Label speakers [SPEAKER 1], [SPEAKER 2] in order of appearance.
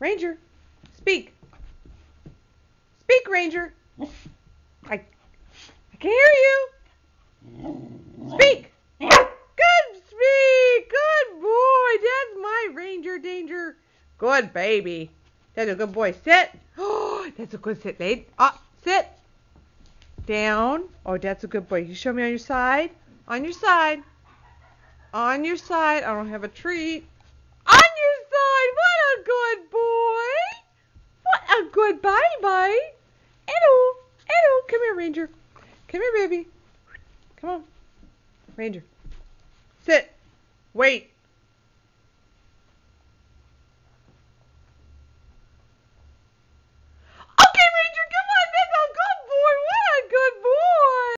[SPEAKER 1] Ranger, speak. Speak, Ranger. I can't hear you. Speak. Good speak. Good boy. That's my Ranger Danger. Good baby. That's a good boy. Sit. Oh, that's a good sit, Nate. Sit. Down. Oh, that's a good boy. You show me on your side. On your side. On your side. I don't have a treat. On your side. What a good boy. What a good bye-bye. Hello. Hello. Come here, Ranger. Come here, baby. Come on. Ranger. Sit. Wait.